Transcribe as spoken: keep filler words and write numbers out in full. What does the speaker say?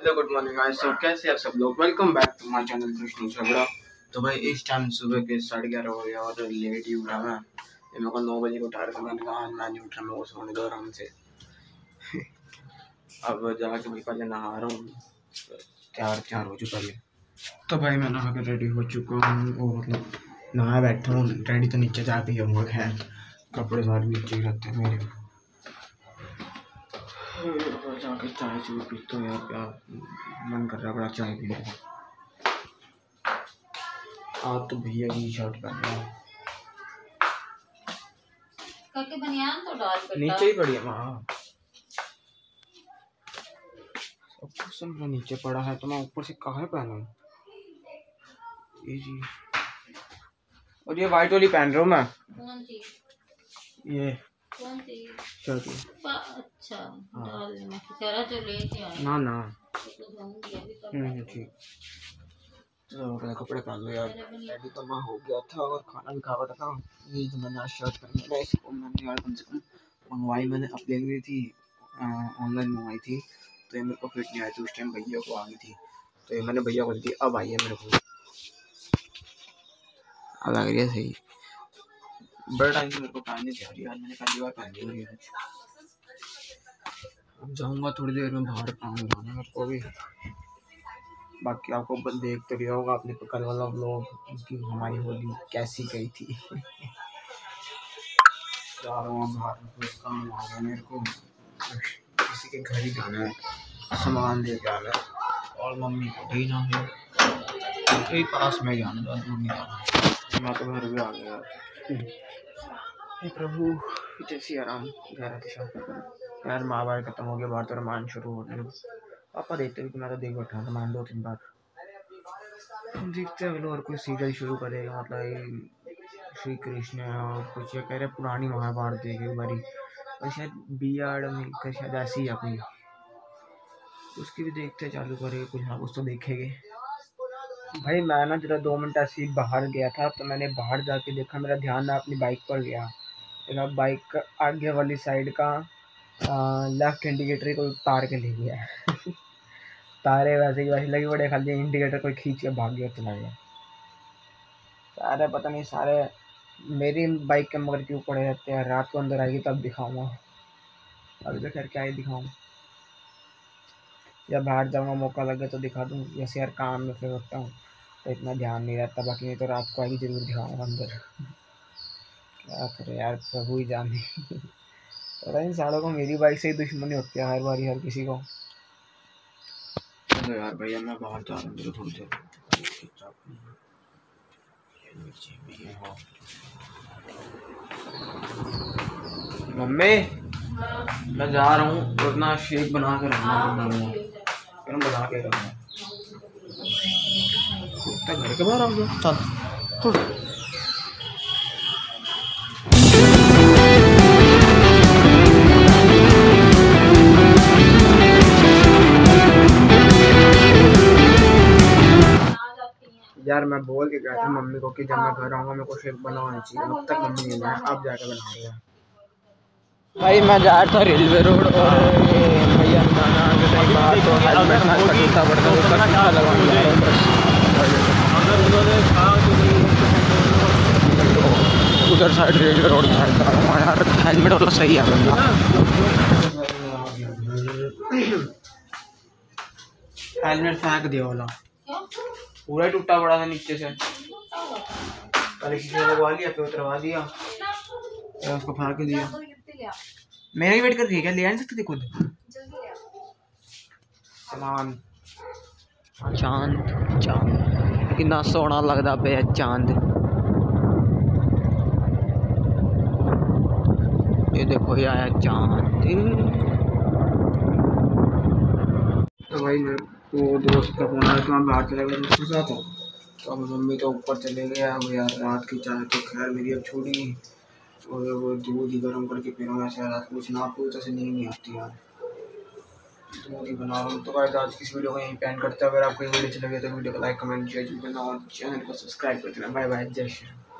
Hello good morning guys. तो कैसे आप सब लोग, welcome back to my channel Krishna Jhagda. तो भाई इस टाइम सुबह के साढ़े ग्यारह हो गया और लेट ही उठा मैं। मेरे को नौ बजे को उठा रहा था, मैंने कहा मैं नहीं उठ रहा, मेरे को सोने दो आराम से। अब जाके भाई पहले नहा रहा हूँ, तैयार तैयार हो चुका है। तो भाई मैं नहा कर रेडी हो चुका हूँ और मतलब नहा बैठा हूँ। रेडी तो नीचे जाके ही होंगे, खैर कपड़े सारे नीचे ही रहते हैं मेरे। जाके चाय चूर पीता हूँ यार, क्या मन कर रहा है बड़ा चाय पीने का। आज तो भैया की शर्ट पहन रहा हूँ, बनियान तो डाल नीचे ही पड़ी है वहाँ, सब कुछ सब नीचे पड़ा है तो मैं ऊपर से कहाँ पहनूं। ये जी, और ये वाइट वाली पहन रहा हूँ मैं। कौन सी? ये कौन सी शर्ट? अच्छा डाल देना, जरा जो लेके आए ना ना तो धोऊंगी अभी तक। हम्म ठीक। तो अपने कपड़े पहन लो यार। रेडी तो मैं हो गया था और खाना भी खा बैठा था। ये जो मैंने आज शर्ट पहनी है इसको मैंने यार कम से कम मंगवाई, मैंने अपने लिए थी, ऑनलाइन मंगवाई थी, तो ये मेरे को फिट नहीं आई थी उस टाइम, भैया को आ गई थी, तो ये मैंने भैया को दी थी। अब आई है मेरे को, अब लग रही है सही। बड़ा टाइम से मेरे को पहननी थी यार, मैंने पहली बार पहनी हुई है। अब जाऊँगा थोड़ी देर में बाहर, काम जाना मेरे को भी। बाकी आपको देख तो लिया होगा आपने कल वाला व्लॉग कि हमारी होली कैसी गई थी। जा रहा हूँ बाहर, काम आ गया मेरे को, किसी के घर ही जाना है, सामान दे के आना है और मम्मी को भी ना है, यही पास में जाना, ज़्यादा दूर नहीं जाना। मैं तो घर भी आ गया यार। प्रभु जैसी आराम ग्यारह दिशा यार, महाभारत खत्म हो गया, भारत और रामायण शुरू हो गया। पापा देखते भी, मैं तो देख बैठा था मान दो तीन बार। देखते हैं और कोई सीरियल शुरू करेगा, मतलब श्री कृष्ण और कुछ ये कह रहे पुरानी महाभारत देखे बारी, और शायद बी आर में शायद ऐसी है कोई, उसकी भी देखते चालू करेंगे, कुछ ना कुछ तो देखेंगे। भाई मैं ना जरा दो मिनट ऐसे ही बाहर गया था, तो मैंने बाहर जाके देखा, मेरा ध्यान ना अपनी बाइक पर गया। मेरा बाइक आगे वाली साइड का लेफ्ट इंडिकेटर कोई तार के ले गया। तारे वैसे ही वैसे लगे बड़े, खाली इंडिकेटर कोई खींच के भाग गया, चला गया। सारे पता नहीं सारे मेरी बाइक के मगर क्यों पड़े रहते हैं, रात को अंदर आएगी तब दिखाऊंगा, अभी तो खैर क्या ही दिखाऊँ, या बाहर जाऊंगा मौका लगे तो दिखा दूँ, जैसे यार काम में फिर होता हूँ तो इतना ध्यान नहीं रहता, बाकी नहीं तो रात को आएगी जरूर दिखाऊंगा अंदर। क्या करे यार, प्रभु ही जाने। पता इन सालों को मेरी बाइक से ही दुश्मनी होती है हर बारी, हर किसी को। चलो यार भैया मैं बाहर जा रहा हूँ थोड़ी देर। मम्मी मैं जा रहा हूँ, और ना शेक बना के रखना, बना के रखना घर के बाहर आ गया। चल यार मैं बोल के गया था मम्मी को कि जब मैं घर आऊँगा मेरे को शेक बनाना चाहिए, अब तक मम्मी ने बनाया, अब जाकर बना रही है। भाई मैं जा रहा था रेलवे रोड और भैया उधर साइड रेलवे रोड यार, हेलमेट वाला सही है बंदा। हेलमेट फेंक दिया वाला, पूरा ही टूटा पड़ा था नीचे से, पहले शीशे लगवा लिया फिर उतरवा दिया, फिर उसको फेंक दिया। मेरा ही वेट कर रही है क्या, ले आ नहीं सकती थी खुद सामान। चांद चांद कितना सोहना लगता पे चांद, ये देखो ये आया चांद। तो भाई मेरे को दोस्त का फोन आया तो मैं बाहर चला गया दोस्तों के साथ, तो अब मम्मी तो ऊपर चले गया। वो यार रात की चाय तो खैर मेरी अब छोड़ी, और वो दूध ही गर्म करके पी रहा हूँ, ऐसे रात कुछ ना पी तो से नींद नहीं आती यार, दूध ही बना रहा हूँ। तो गाइस आज इस वीडियो को यहीं पे एंड करते हैं। अगर आपको ये वीडियो अच्छी लगे तो वीडियो को लाइक कमेंट शेयर करना और चैनल को सब्सक्राइब कर देना। बाय बाय, जय श्री राम।